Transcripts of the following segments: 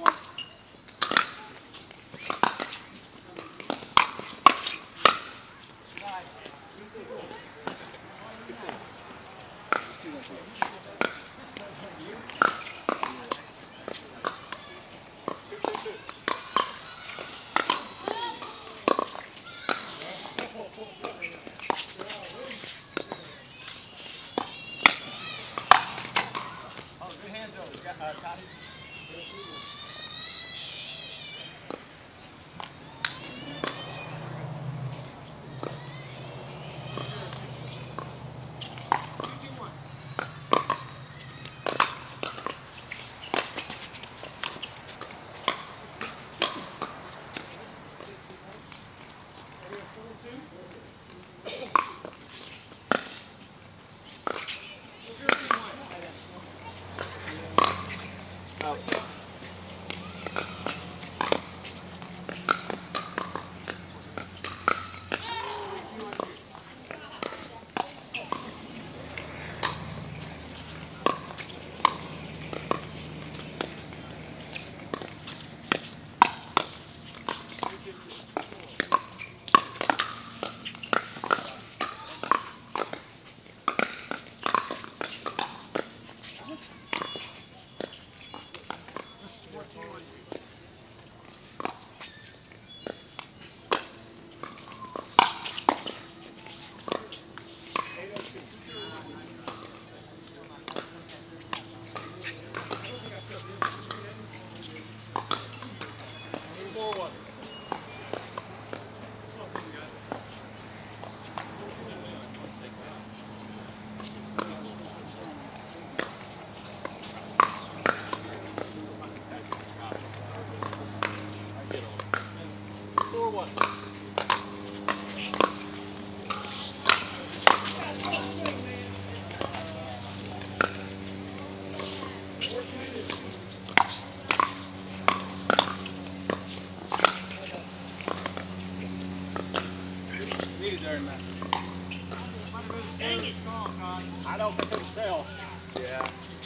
I don't think it's still. Yeah.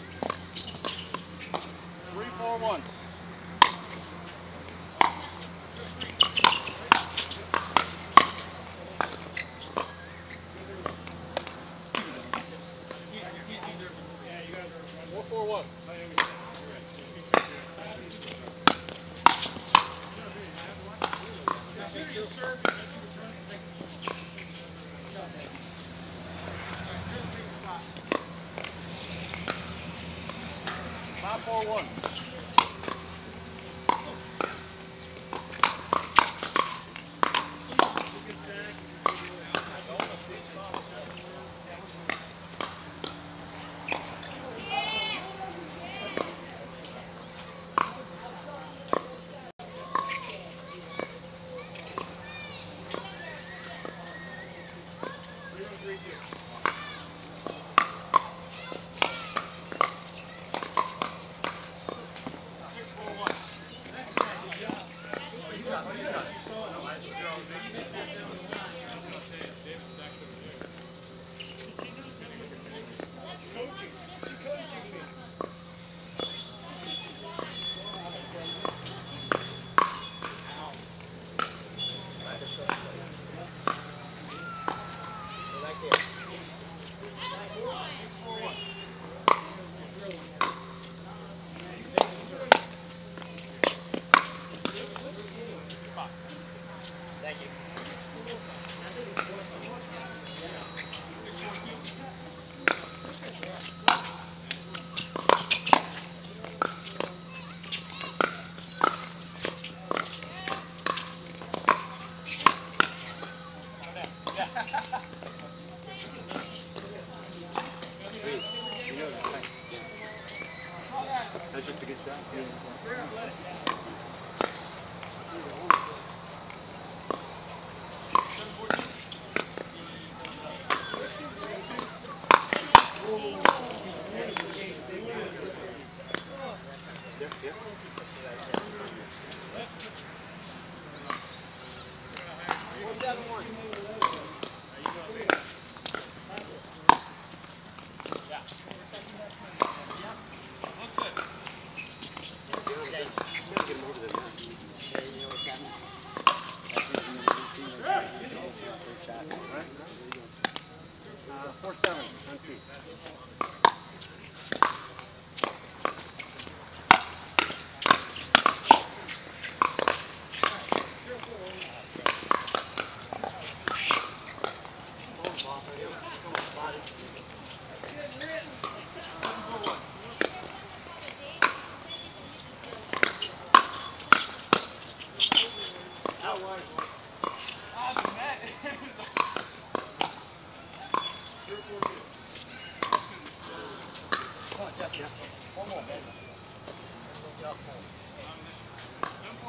3, 4, 1.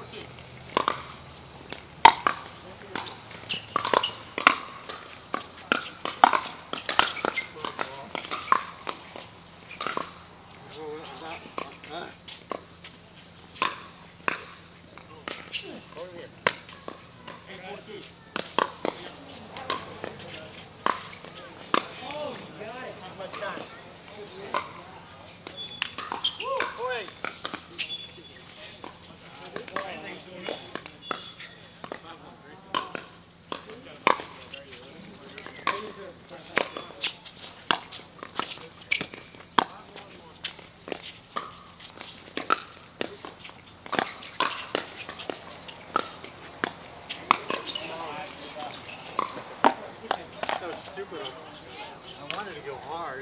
Stupid. I wanted to go hard.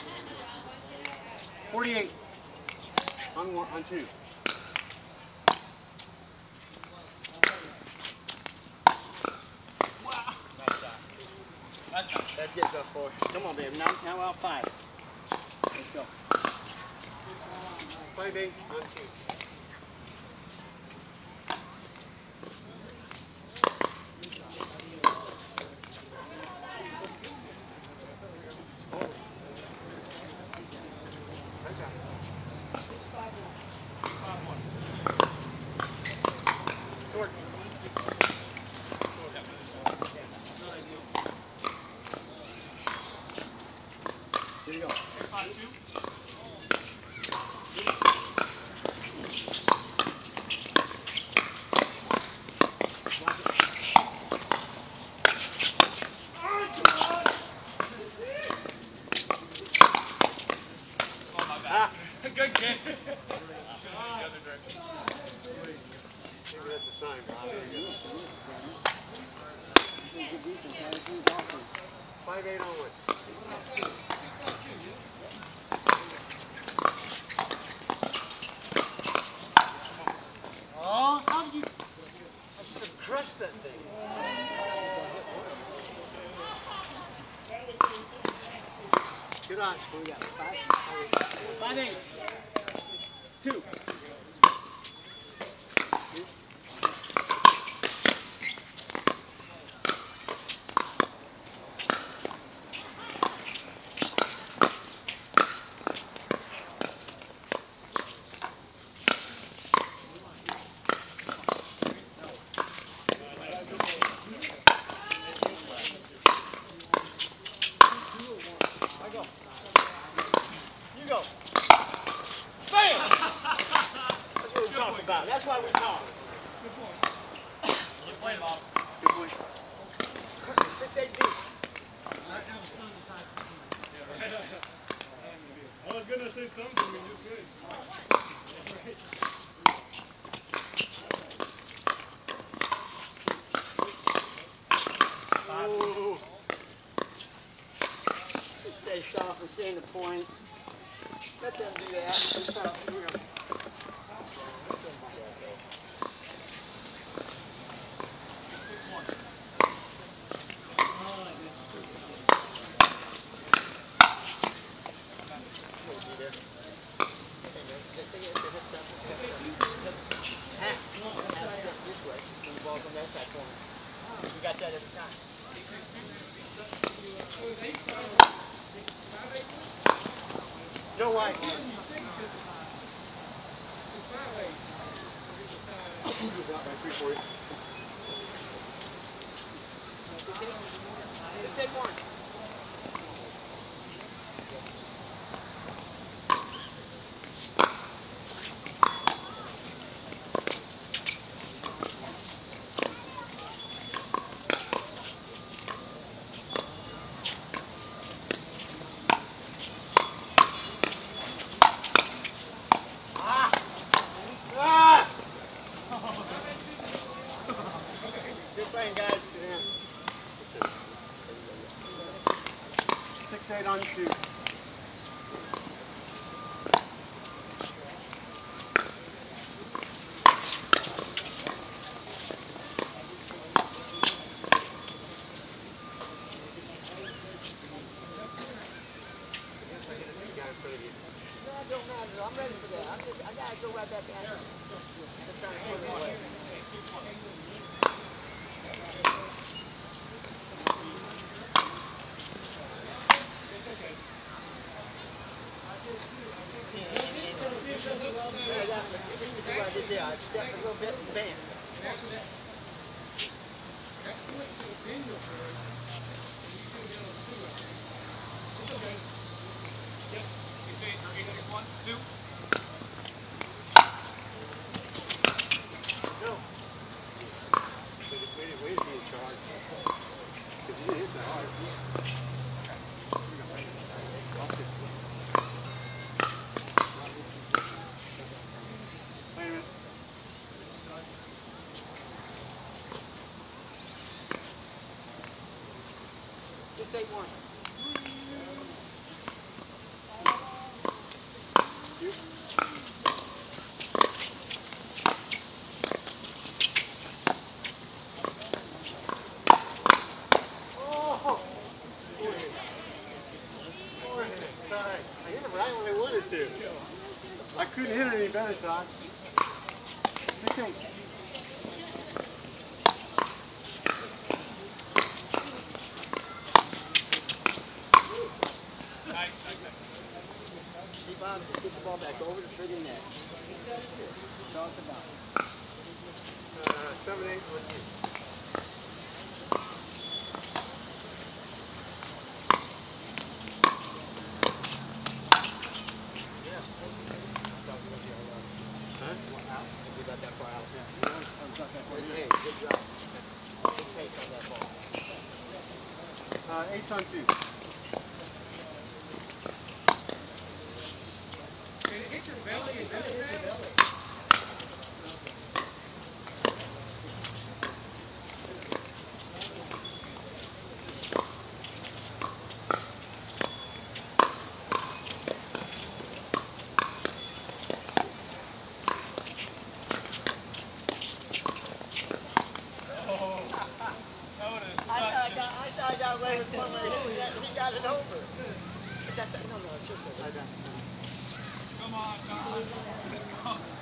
48 on one, on two. Wow. That gets us four. Come on, babe. Now out 5. Let's go. 5-8 on two. Here you go. 5-2. Good kick. Should have went the other direction. Maybe that's a sign, Rob. 5-8 on one. Oh, how did you? I should have crushed that thing. Good on. We got 5-8. 2. You go. Bam! That's what we're talking about. That's why we talk. Good point. You play, Bob. Good point. 6-8 deep. I was going to say something, you just said. Oh. Just stay sharp and stay in the point. Let them do that. We got that every time. No why? Take one. Good playing, guys. 6-8 on shoot. No, it don't matter. I'm ready for that. I gotta go right back down. I'm just trying to put it away. a little bit and bam. No. Way to be in charge. Because you didn't hit that hard. Wait a minute. Just take one. Oh! I hit it right when I wanted to. I couldn't hit it any better, Todd. Just think. See, Bob, just get the ball back over the friggin' net. Talk about it. 7-8 on you. Huh? Out? We got that far out. Yeah. Hey, good job. Good pace on that ball. 8 on 2. Did it hit your belly and then it hit your belly? I got away with one where he got it over. No, it's just I got it. Come on, Todd.